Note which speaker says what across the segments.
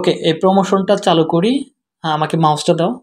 Speaker 1: ওকে, এই প্রমোশনটা চালু করি। হ্যাঁ, আমাকে মাউসটা দাও,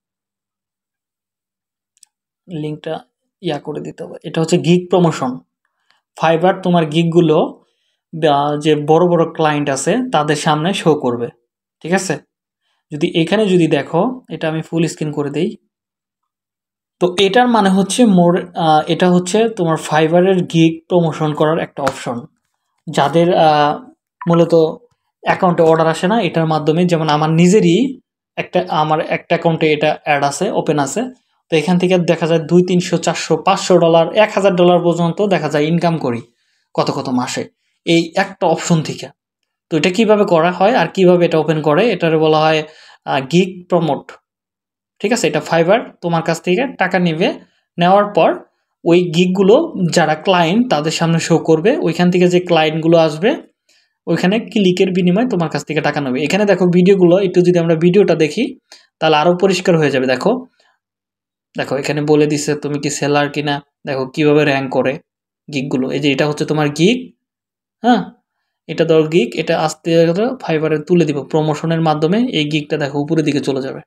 Speaker 1: লিঙ্কটা করে দিতে হবে। এটা হচ্ছে গিগ প্রমোশন। ফাইবার তোমার গিগগুলো যে বড় বড় ক্লায়েন্ট আছে তাদের সামনে শো করবে, ঠিক আছে? যদি এখানে যদি দেখো, এটা আমি ফুল স্ক্রিন করে দেই। তো এটার মানে হচ্ছে এটা হচ্ছে তোমার ফাইবারের গিগ প্রমোশন করার একটা অপশন। যাদের মূলত অ্যাকাউন্টে অর্ডার আসে না, এটার মাধ্যমে, যেমন আমার একটা অ্যাকাউন্টে এটা অ্যাড আছে, ওপেন আছে। তো এখান থেকে দেখা যায় 200, 300, 400, 500 ডলার, $1000 পর্যন্ত দেখা যায় ইনকাম করি কত কত মাসে, এই একটা অপশন থেকে। তো এটা কিভাবে করা হয় আর কিভাবে এটা ওপেন করে, এটার বলা হয় গিগ প্রমোট, ঠিক আছে? এটা ফাইবার তোমার কাছ থেকে টাকা নেবে, নেওয়ার পর ওই গিগগুলো যারা ক্লায়েন্ট তাদের সামনে শো করবে। ওইখান থেকে যে ক্লায়েন্টগুলো আসবে ওইখানে ক্লিকের বিনিময়ে তোমার কাছ থেকে টাকা নেবে। এখানে দেখো ভিডিওগুলো, একটু যদি আমরা ভিডিওটা দেখি তাহলে আরও পরিষ্কার হয়ে যাবে। দেখো দেখো এখানে বলে দিছে তুমি কি সেলার কিনা, দেখো কিভাবে র্যাঙ্ক করে গিগগুলো। এই যে এটা হচ্ছে তোমার গিগ, হ্যাঁ, এটা ধর গিগ, এটা আস্তে ফাইবারে তুলে দিব প্রমোশনের মাধ্যমে। এই গিগটা দেখো উপরের দিকে চলে যাবে।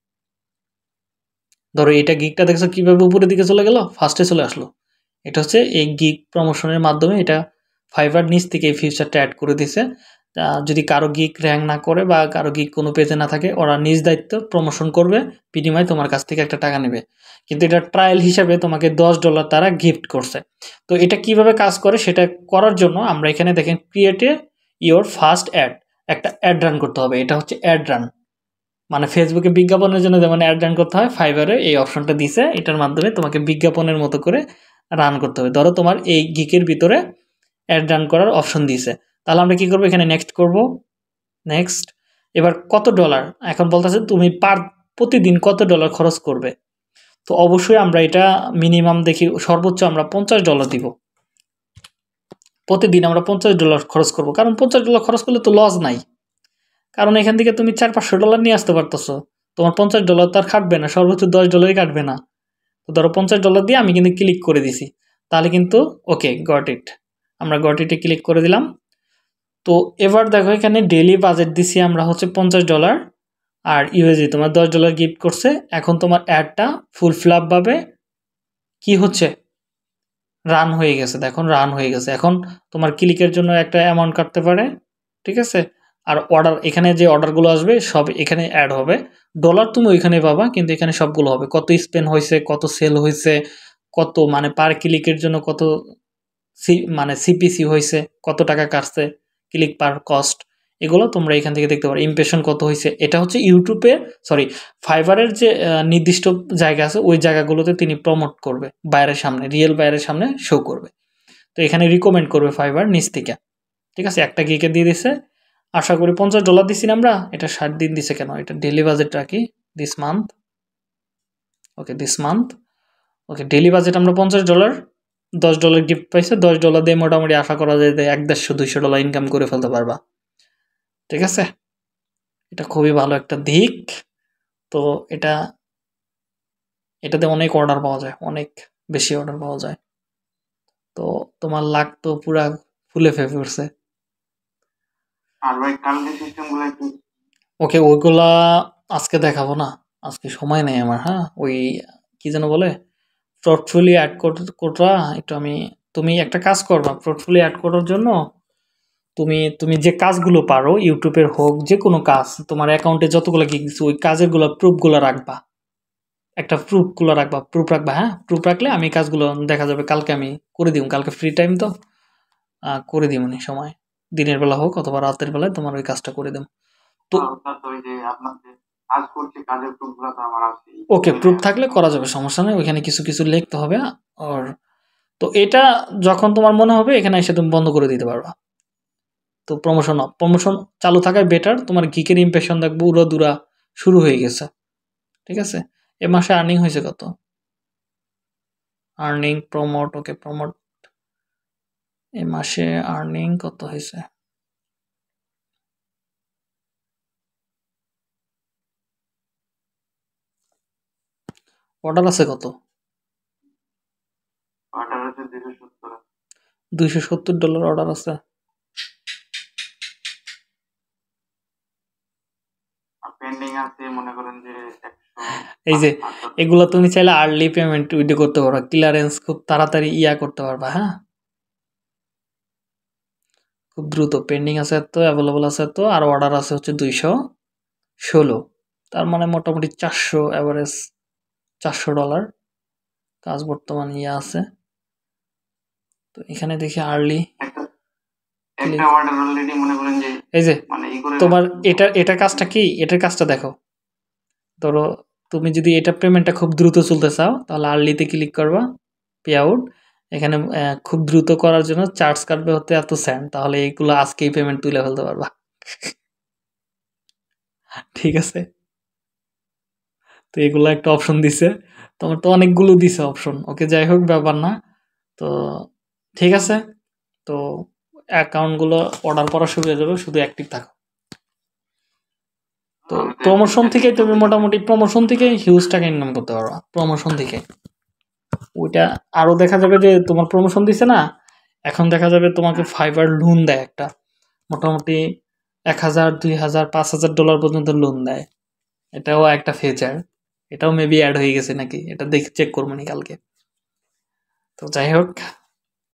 Speaker 1: ধরো এটা গিগটা দেখছো কিভাবে উপরের দিকে চলে গেল, ফার্স্টে চলে আসলো। এটা হচ্ছে এই গিগ প্রমোশনের মাধ্যমে এটা ফাইবার নিচ থেকে এই ফিচারটা অ্যাড করে দিছে। যদি কারো গিগ র্যাঙ্ক না করে বা কারো গিগ কোনো পেজে না থাকে, ওরা নিজ দায়িত্ব প্রমোশন করবে, বিনিময়ে তোমার কাছ থেকে একটা টাকা নেবে। কিন্তু এটা ট্রায়াল হিসাবে তোমাকে $10 তারা গিফট করছে। তো এটা কিভাবে কাজ করে সেটা করার জন্য আমরা এখানে দেখেন ক্রিয়েটে ইওর ফার্স্ট অ্যাড, একটা অ্যাড রান করতে হবে। এটা হচ্ছে অ্যাড রান, মানে ফেসবুকে বিজ্ঞাপনের জন্য যেমন অ্যাড রান করতে হয়, ফাইবারে এই অপশনটা দিছে। এটার মাধ্যমে তোমাকে বিজ্ঞাপনের মতো করে রান করতে হবে। ধরো তোমার এই গিকের ভিতরে অ্যাড রান করার অপশন দিয়েছে, তাহলে আমরা কি করব, এখানে নেক্সট করব। নেক্সট, এবার কত ডলার, এখন বলতেছে তুমি প্রতিদিন কত ডলার খরচ করবে। তো অবশ্যই আমরা এটা মিনিমাম দেখি, সর্বোচ্চ আমরা $50 দিব। প্রতিদিন আমরা $50 খরচ করব, কারণ $50 খরচ করলে তো লস নাই। কারণ এখান থেকে তুমি $400-500 নিয়ে আসতে পারতেছো, তোমার $50 তো আর কাটবে না, সর্বোচ্চ $10 কাটবে না। তো ধরো $50 দিয়ে আমি কিন্তু ক্লিক করে দিছি, তাহলে কিন্তু ওকে, গট ইট, আমরা গট ইটে ক্লিক করে দিলাম। তো এবার দেখো এখানে ডেইলি বাজেট দিছি আমরা হচ্ছে $50, আর ইউএসডি তোমার $10 গিফট করছে। এখন তোমার অ্যাডটা ফুল ফ্ল্যাপভাবে কি হচ্ছে, রান হয়ে গেছে। দেখো রান হয়ে গেছে। এখন তোমার ক্লিকের জন্য একটা অ্যামাউন্ট কাটতে পারে, ঠিক আছে? আর অর্ডার, এখানে যে অর্ডারগুলো আসবে সব এখানে অ্যাড হবে। ডলার তুমি ওইখানে পাবা, কিন্তু এখানে সবগুলো হবে, কত স্পেন্ড হয়েছে, কত সেল হয়েছে, কত মানে পার ক্লিকের জন্য কত মানে সিপিসি হয়েছে, কত টাকা কাটছে, ক্লিক পার কস্ট, এগুলো তোমরা এখান থেকে দেখতে পারো। ইমপ্রেশন কত হয়েছে, এটা হচ্ছে ইউটিউবে, সরি, ফাইবারের যে নির্দিষ্ট জায়গা আছে ওই জায়গাগুলোতে তিনি প্রমোট করবে, বাইরের সামনে, রিয়েল বাইরের সামনে শো করবে। তো এখানে রিকমেন্ড করবে ফাইবার নিচ থেকে, ঠিক আছে? একটা গিকে দিয়ে দিছে, আশা করি $50 দিছি না আমরা, এটা 60 দিন দিছে কেন, এটা ডেলি বাজেট রাখি, this month, okay this month, okay daily budget আমরা $50, $10 গিফট পাইছে। $10 দিয়ে মোটামুটি আশা করা যায় যে 150-200 ডলার ইনকাম করে ফেলতে পারবা, ঠিক আছে? এটা খুবই ভালো একটা দিক। তো এটা, এটাতে অনেক অর্ডার পাওয়া যায়, অনেক বেশি অর্ডার পাওয়া যায়। তো তোমার লাক তো পুরা ফুলে ফেপে উঠছে।
Speaker 2: আর ভাই কালকে সিস্টেমগুলো একটু
Speaker 1: ওকে, ওইগুলা আজকে দেখাবো না, আজকে সময় নেই আমার। হ্যাঁ, ওই কি যেন বলে, পোর্টফোলিও অ্যাড করা একটু আমি, তুমি একটা কাজ করবা, পোর্টফোলিও অ্যাড করার জন্য তুমি তুমি যে কাজগুলো পারো, ইউটিউবের হোক যে কোনো কাজ, তোমার অ্যাকাউন্টে যতগুলো গিগ দিছো ওই কাজেরগুলো প্রুফগুলো রাখবা, একটা প্রুফগুলো রাখবা, প্রুফ রাখবা। হ্যাঁ, প্রুফ রাখলে আমি কাজগুলো দেখা যাবে কালকে আমি করে দিব, কালকে ফ্রি টাইম তো করে দিবনি সময়, দিনের বেলা হোক অথবা রাতের বেলায় তোমার ওই কাজটা করে দেব। তো
Speaker 2: ওটা তো ওই যে আপনাদের কাজ করছে, কাজের প্রুফগুলো তো আমার আছে,
Speaker 1: ওকে,
Speaker 2: ওই
Speaker 1: প্রুফ
Speaker 2: নিয়ে
Speaker 1: থাকলে করা
Speaker 2: সমস্যা
Speaker 1: যাবে,
Speaker 2: নেই।
Speaker 1: সমস্যা নেই, ওইখানে কিছু কিছু লিখতে হবে। আর তো এটা যখন তোমার মনে হবে এখানে এসে তুমি বন্ধ করে দিতে পারবা। তো প্রমোশন চালু থাকায় বেটার, তোমার গিকের ইমপ্রেশন দেখবো উড়াদুরা শুরু হয়ে গেছে, ঠিক আছে? এ মাসে আর্নিং হয়েছে কত, আর্নিং প্রমোট, ওকে প্রমোট, এ মাসে আর্নিং কত হয়েছে, অর্ডার আছে কত,
Speaker 2: অর্ডার হচ্ছে 270।
Speaker 1: $270 অর্ডার আছে।
Speaker 2: আর পেন্ডিং আছে মনে করেন যে 100
Speaker 1: এই যে
Speaker 2: 5
Speaker 1: এগুলো তুমি চাইলে আর্লি পেমেন্ট উইথড্র করতে পারবা, ক্লিয়ারেন্স খুব তাড়াতাড়ি করতে পারবা। হ্যাঁ, খুব দ্রুত। পেন্ডিং আছে এত, অ্যাভেলেবল আছে এত, আর অর্ডার আছে হচ্ছে 216। তার মানে মোটামুটি 400 অ্যাভারেজ, $400 কাজ বর্তমান আছে। তো এখানে দেখি আর্লি
Speaker 2: একটা
Speaker 1: ক্লিক।
Speaker 2: অর্ডার অলরেডি মনে করেন যে
Speaker 1: এই যে
Speaker 2: মানে ই করে
Speaker 1: তোমার
Speaker 2: রাখছি।
Speaker 1: এটা কাজটা কি, এটার কাজটা দেখো। ধরো তুমি যদি এটা পেমেন্টটা খুব দ্রুত চলতে চাও তাহলে আর্লিতে ক্লিক করবা, পে আউট। এখানে খুব দ্রুত করার জন্য চার্জ কাটবে হতে এত সেন্ট, তাহলে এইগুলো আজকেই পেমেন্ট তুলে ফেলতে পারবা। ঠিক আছে, তো এগুলো একটা অপশন দিছে, তোমার তো অনেকগুলো দিছে অপশন। ওকে, যাই হোক, ব্যাপার না। তো ঠিক আছে, তো অ্যাকাউন্টগুলো অর্ডার করা শুরু হয়ে যাবে, শুধু অ্যাক্টিভ থাকো। তো
Speaker 2: আমি তো
Speaker 1: প্রমোশন
Speaker 2: একটু
Speaker 1: থেকে তুমি
Speaker 2: চলতেছে।
Speaker 1: মোটামুটি প্রমোশন থেকে হিউজ টাকা ইনকাম করতে পারবা, প্রমোশন থেকে। ওইটা আরো দেখা যাবে যে তোমার প্রমোশন দিছে না, এখন দেখা যাবে তোমাকে ফাইবার লোন দেয় একটা, মোটামুটি 1000, 2000, $5000 পর্যন্ত লোন দেয়। এটাও একটা ফিচার, এটাও মেবি অ্যাড হয়ে গেছে নাকি, এটা দেখে চেক করবো নি কালকে। তো যাই হোক,